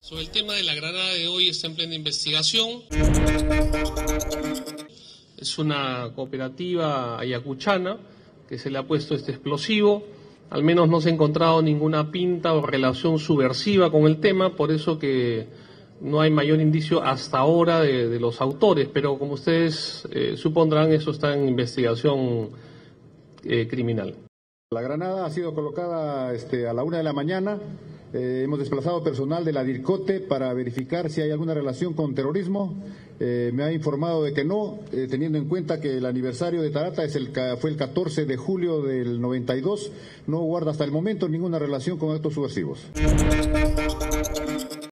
Sobre el tema de la granada de hoy está en plena investigación. Es una cooperativa ayacuchana que se le ha puesto este explosivo. Al menos no se ha encontrado ninguna pinta o relación subversiva con el tema, por eso que no hay mayor indicio hasta ahora de los autores, pero como ustedes supondrán, eso está en investigación criminal. La granada ha sido colocada a la 1 de la mañana. Hemos desplazado personal de la DIRCOTE para verificar si hay alguna relación con terrorismo. Me ha informado de que no, teniendo en cuenta que el aniversario de Tarata fue el 14 de julio del 92, no guarda hasta el momento ninguna relación con actos subversivos.